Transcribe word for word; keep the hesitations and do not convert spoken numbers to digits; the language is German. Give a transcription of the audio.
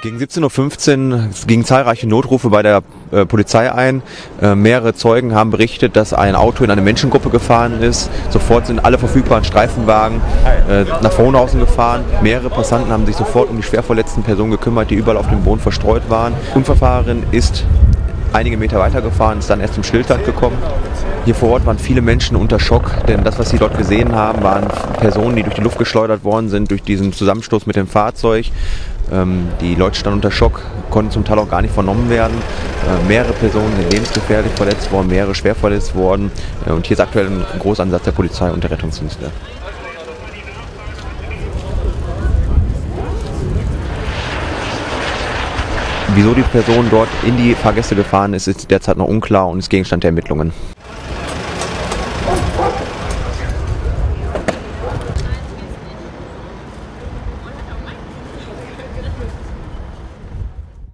Gegen siebzehn Uhr fünfzehn gingen zahlreiche Notrufe bei der äh, Polizei ein. Äh, mehrere Zeugen haben berichtet, dass ein Auto in eine Menschengruppe gefahren ist. Sofort sind alle verfügbaren Streifenwagen äh, nach Frohnhausen gefahren. Mehrere Passanten haben sich sofort um die schwer verletzten Personen gekümmert, die überall auf dem Boden verstreut waren. Unfallfahrerin ist einige Meter weitergefahren, ist dann erst zum Stillstand gekommen. Hier vor Ort waren viele Menschen unter Schock, denn das, was sie dort gesehen haben, waren Personen, die durch die Luft geschleudert worden sind, durch diesen Zusammenstoß mit dem Fahrzeug. Ähm, die Leute standen unter Schock, konnten zum Teil auch gar nicht vernommen werden. Äh, mehrere Personen sind lebensgefährlich verletzt worden, mehrere schwer verletzt worden. Äh, und hier ist aktuell ein Großansatz der Polizei und der Rettungsdienste. Wieso die Person dort in die Fahrgäste gefahren ist, ist derzeit noch unklar und ist Gegenstand der Ermittlungen.